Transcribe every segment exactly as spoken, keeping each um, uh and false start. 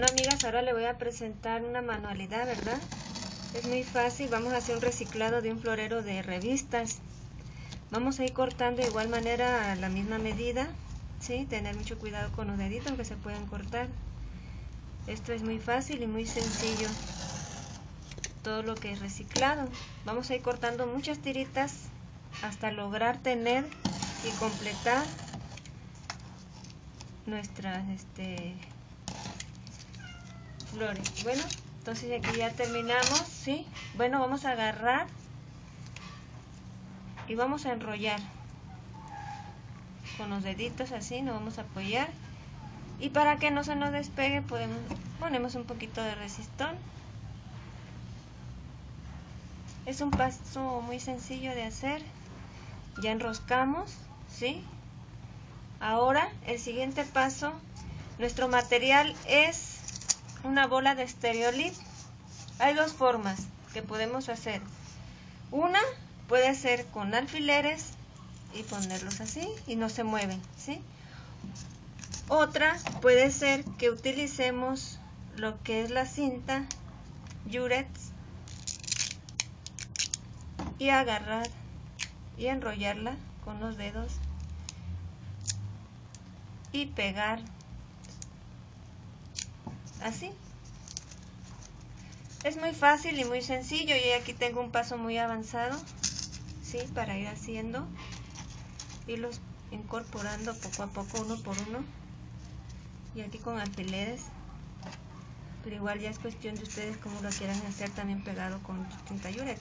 Bueno, amigas, ahora le voy a presentar una manualidad, ¿verdad? Es muy fácil. Vamos a hacer un reciclado de un florero de revistas. Vamos a ir cortando de igual manera a la misma medida, ¿sí? Tener mucho cuidado con los deditos que se pueden cortar. Esto es muy fácil y muy sencillo, todo lo que es reciclado. Vamos a ir cortando muchas tiritas hasta lograr tener y completar nuestras este, flores. Bueno, entonces aquí ya terminamos, ¿sí? Bueno, vamos a agarrar y vamos a enrollar con los deditos así, nos vamos a apoyar, y para que no se nos despegue podemos, ponemos un poquito de resistol. Es un paso muy sencillo de hacer. Ya enroscamos, ¿sí? Ahora el siguiente paso, nuestro material es una bola de Stereolip. Hay dos formas que podemos hacer. Una puede ser con alfileres y ponerlos así y no se mueven, ¿sí? Otra puede ser que utilicemos lo que es la cinta Yurex y agarrar y enrollarla con los dedos y pegar así. Es muy fácil y muy sencillo. Y aquí tengo un paso muy avanzado, ¿sí? Para ir haciendo, irlos incorporando poco a poco, uno por uno, y aquí con alfileres, pero igual ya es cuestión de ustedes cómo lo quieran hacer, también pegado con cinta Yurex.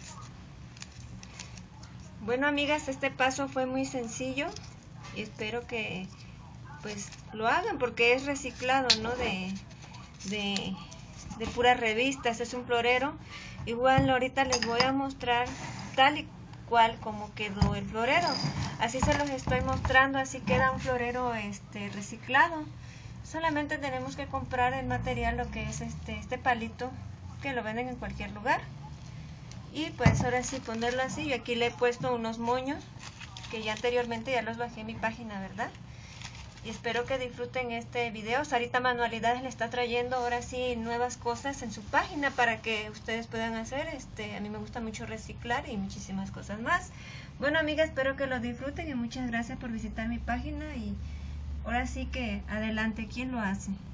Bueno, amigas, este paso fue muy sencillo y espero que pues lo hagan, porque es reciclado, ¿no? De, de, de puras revistas, es un florero. Igual ahorita les voy a mostrar tal y cual como quedó el florero. Así se los estoy mostrando, así queda un florero este reciclado. Solamente tenemos que comprar el material, lo que es este, este palito, que lo venden en cualquier lugar. Y pues ahora sí ponerlo así. Yo aquí le he puesto unos moños que ya anteriormente ya los bajé en mi página, ¿verdad? Y espero que disfruten este video. Sarita Manualidades le está trayendo ahora sí nuevas cosas en su página para que ustedes puedan hacer. Este, a mí me gusta mucho reciclar y muchísimas cosas más. Bueno, amigas, espero que lo disfruten y muchas gracias por visitar mi página. Y ahora sí que adelante, ¿quién lo hace?